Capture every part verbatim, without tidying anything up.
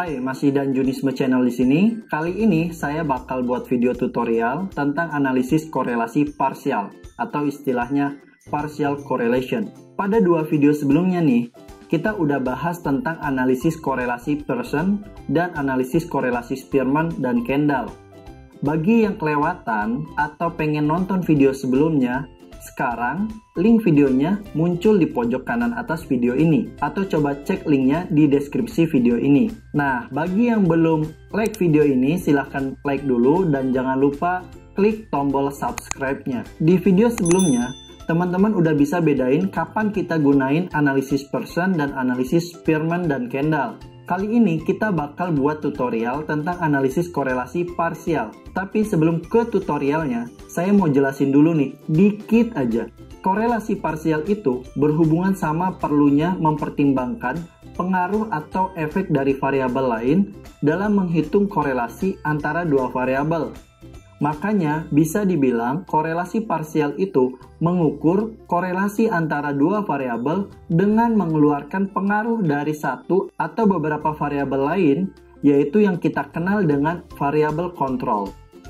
Hai, masih Dan Junisme Channel di sini. Kali ini saya bakal buat video tutorial tentang analisis korelasi parsial atau istilahnya partial correlation. Pada dua video sebelumnya nih, kita udah bahas tentang analisis korelasi Pearson dan analisis korelasi Spearman dan Kendall. Bagi yang kelewatan atau pengen nonton video sebelumnya, sekarang link videonya muncul di pojok kanan atas video ini, atau coba cek linknya di deskripsi video ini. Nah, bagi yang belum like video ini, silahkan like dulu dan jangan lupa klik tombol subscribe-nya. Di video sebelumnya, teman-teman udah bisa bedain kapan kita gunain analisis Pearson dan analisis Spearman dan Kendall. Kali ini kita bakal buat tutorial tentang analisis korelasi parsial. Tapi sebelum ke tutorialnya, saya mau jelasin dulu nih, dikit aja. Korelasi parsial itu berhubungan sama perlunya mempertimbangkan pengaruh atau efek dari variabel lain dalam menghitung korelasi antara dua variabel. Makanya bisa dibilang korelasi parsial itu mengukur korelasi antara dua variabel dengan mengeluarkan pengaruh dari satu atau beberapa variabel lain, yaitu yang kita kenal dengan variabel kontrol.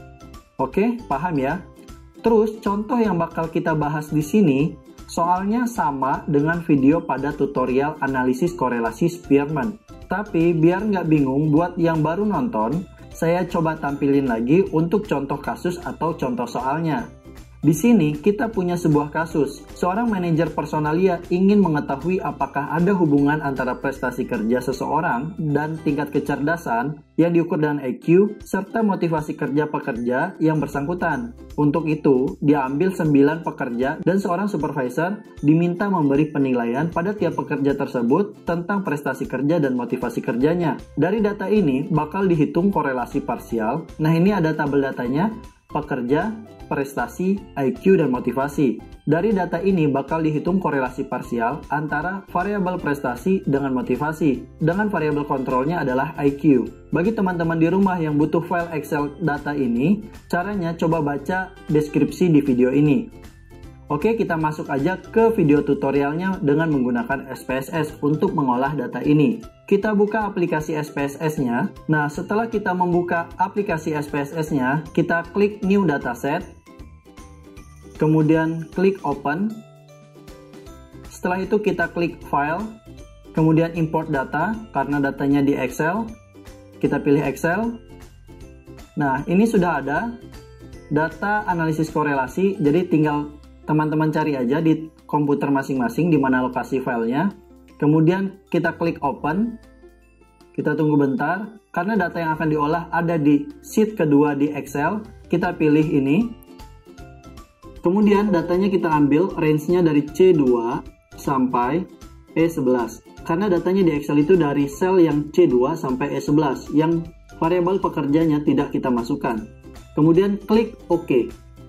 Oke, paham ya? Terus contoh yang bakal kita bahas di sini soalnya sama dengan video pada tutorial analisis korelasi Spearman. Tapi biar nggak bingung buat yang baru nonton, saya coba tampilin lagi untuk contoh kasus atau contoh soalnya. Di sini kita punya sebuah kasus. Seorang manajer personalia ingin mengetahui apakah ada hubungan antara prestasi kerja seseorang dan tingkat kecerdasan yang diukur dengan I Q serta motivasi kerja pekerja yang bersangkutan. Untuk itu, diambil sembilan pekerja dan seorang supervisor diminta memberi penilaian pada tiap pekerja tersebut tentang prestasi kerja dan motivasi kerjanya. Dari data ini bakal dihitung korelasi parsial. Nah, ini ada tabel datanya. Pekerja, prestasi, I Q, dan motivasi. Dari data ini bakal dihitung korelasi parsial antara variabel prestasi dengan motivasi. Dengan variabel kontrolnya adalah I Q. Bagi teman-teman di rumah yang butuh file Excel data ini, caranya coba baca deskripsi di video ini. Oke, kita masuk aja ke video tutorialnya dengan menggunakan S P S S untuk mengolah data ini. Kita buka aplikasi S P S S-nya. Nah, setelah kita membuka aplikasi S P S S-nya, kita klik New Dataset. Kemudian klik Open. Setelah itu kita klik File. Kemudian Import Data, karena datanya di Excel. Kita pilih Excel. Nah, ini sudah ada data analisis korelasi, jadi tinggal teman-teman cari aja di komputer masing-masing di mana lokasi filenya. Kemudian kita klik Open. Kita tunggu bentar. Karena data yang akan diolah ada di sheet kedua di Excel. Kita pilih ini. Kemudian datanya kita ambil range-nya dari C dua sampai E sebelas. Karena datanya di Excel itu dari sel yang C dua sampai E sebelas. Yang variabel pekerjanya tidak kita masukkan. Kemudian klik OK.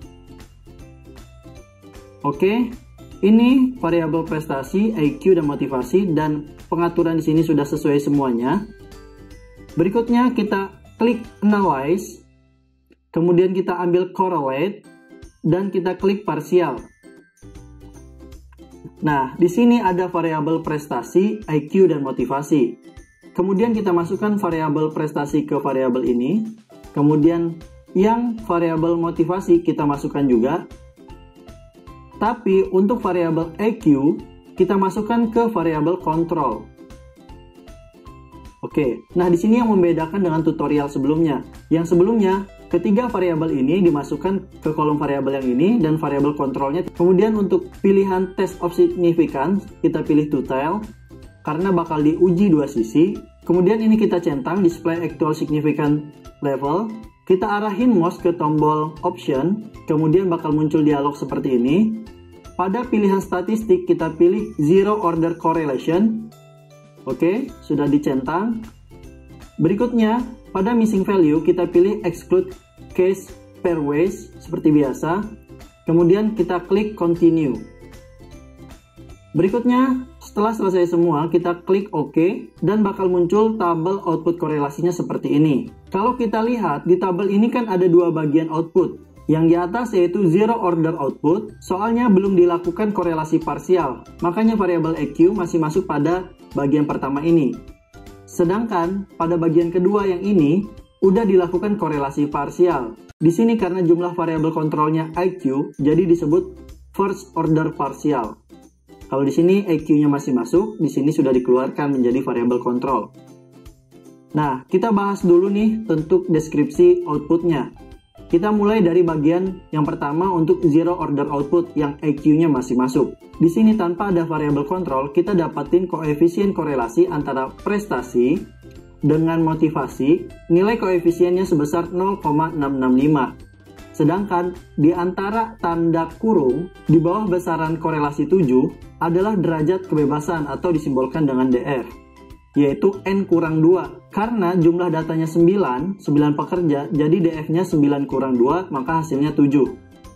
Oke, ini variabel prestasi, I Q, dan motivasi, dan pengaturan di sini sudah sesuai semuanya. Berikutnya kita klik Analyze, kemudian kita ambil Correlate, dan kita klik Partial. Nah, di sini ada variabel prestasi, I Q, dan motivasi. Kemudian kita masukkan variabel prestasi ke variabel ini. Kemudian yang variabel motivasi kita masukkan juga. Tapi untuk variabel I Q, kita masukkan ke variabel kontrol. Oke, nah di sini yang membedakan dengan tutorial sebelumnya. Yang sebelumnya, ketiga variabel ini dimasukkan ke kolom variabel yang ini dan variabel kontrolnya. Kemudian untuk pilihan test of significance, kita pilih to tail, karena bakal diuji dua sisi. Kemudian ini kita centang display actual significant level. Kita arahin mouse ke tombol option, kemudian bakal muncul dialog seperti ini. Pada pilihan statistik kita pilih zero order correlation. Oke, sudah dicentang. Berikutnya, pada missing value kita pilih exclude case pairwise seperti biasa. Kemudian kita klik continue. Berikutnya, setelah selesai semua, kita klik OK dan bakal muncul tabel output korelasinya seperti ini. Kalau kita lihat, di tabel ini kan ada dua bagian output. Yang di atas yaitu zero order output, soalnya belum dilakukan korelasi parsial. Makanya variabel I Q masih masuk pada bagian pertama ini. Sedangkan pada bagian kedua yang ini, udah dilakukan korelasi parsial. Di sini karena jumlah variabel kontrolnya I Q, jadi disebut first order partial. Kalau di sini I Q-nya masih masuk, di sini sudah dikeluarkan menjadi variabel kontrol. Nah, kita bahas dulu nih bentuk deskripsi outputnya. Kita mulai dari bagian yang pertama untuk zero order output yang I Q-nya masih masuk. Di sini tanpa ada variabel kontrol, kita dapatin koefisien korelasi antara prestasi dengan motivasi, nilai koefisiennya sebesar nol koma enam enam lima. Sedangkan di antara tanda kurung di bawah besaran korelasi tujuh adalah derajat kebebasan atau disimbolkan dengan D F, yaitu N kurang dua. Karena jumlah datanya sembilan, sembilan pekerja, jadi D F-nya sembilan kurang dua, maka hasilnya tujuh.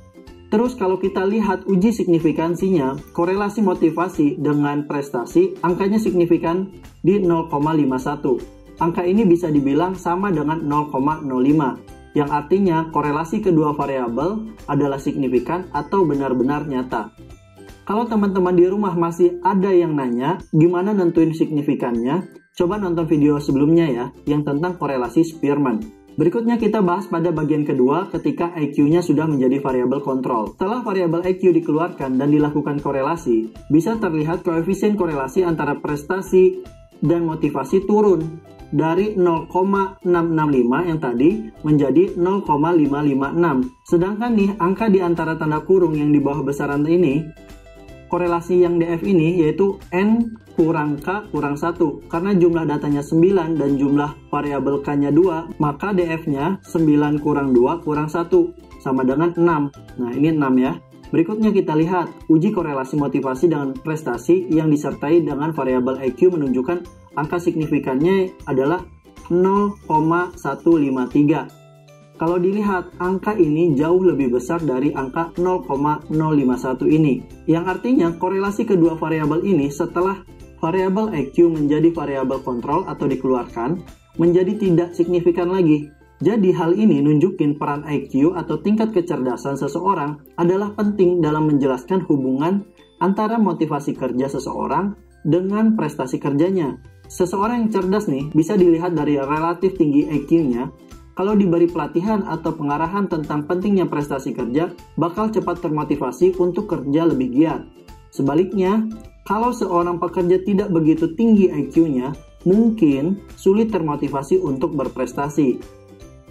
Terus kalau kita lihat uji signifikansinya, korelasi motivasi dengan prestasi, angkanya signifikan di nol koma lima satu. Angka ini bisa dibilang sama dengan nol koma nol lima, yang artinya korelasi kedua variabel adalah signifikan atau benar-benar nyata. Kalau teman-teman di rumah masih ada yang nanya, gimana nentuin signifikannya? Coba nonton video sebelumnya ya, yang tentang korelasi Spearman. Berikutnya kita bahas pada bagian kedua ketika I Q-nya sudah menjadi variabel kontrol. Setelah variabel I Q dikeluarkan dan dilakukan korelasi, bisa terlihat koefisien korelasi antara prestasi dan motivasi turun dari nol koma enam enam lima yang tadi menjadi nol koma lima lima enam. Sedangkan nih, angka di antara tanda kurung yang di bawah besaran ini, korelasi yang D F ini yaitu N kurang K kurang satu. Karena jumlah datanya sembilan dan jumlah variabel K-nya dua, maka D F-nya sembilan kurang dua kurang satu, sama dengan enam. Nah, ini enam ya. Berikutnya kita lihat uji korelasi motivasi dengan prestasi yang disertai dengan variabel I Q menunjukkan angka signifikannya adalah nol koma satu lima tiga. Kalau dilihat, angka ini jauh lebih besar dari angka nol koma nol lima satu ini. Yang artinya korelasi kedua variabel ini setelah variabel I Q menjadi variabel kontrol atau dikeluarkan, menjadi tidak signifikan lagi. Jadi hal ini nunjukin peran I Q atau tingkat kecerdasan seseorang adalah penting dalam menjelaskan hubungan antara motivasi kerja seseorang dengan prestasi kerjanya. Seseorang yang cerdas nih bisa dilihat dari relatif tinggi I Q-nya. Kalau diberi pelatihan atau pengarahan tentang pentingnya prestasi kerja, bakal cepat termotivasi untuk kerja lebih giat. Sebaliknya, kalau seorang pekerja tidak begitu tinggi I Q-nya, mungkin sulit termotivasi untuk berprestasi.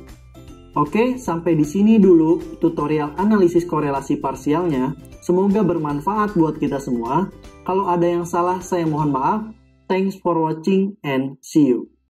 Oke, sampai di sini dulu tutorial analisis korelasi parsialnya. Semoga bermanfaat buat kita semua. Kalau ada yang salah, saya mohon maaf. Thanks for watching and see you.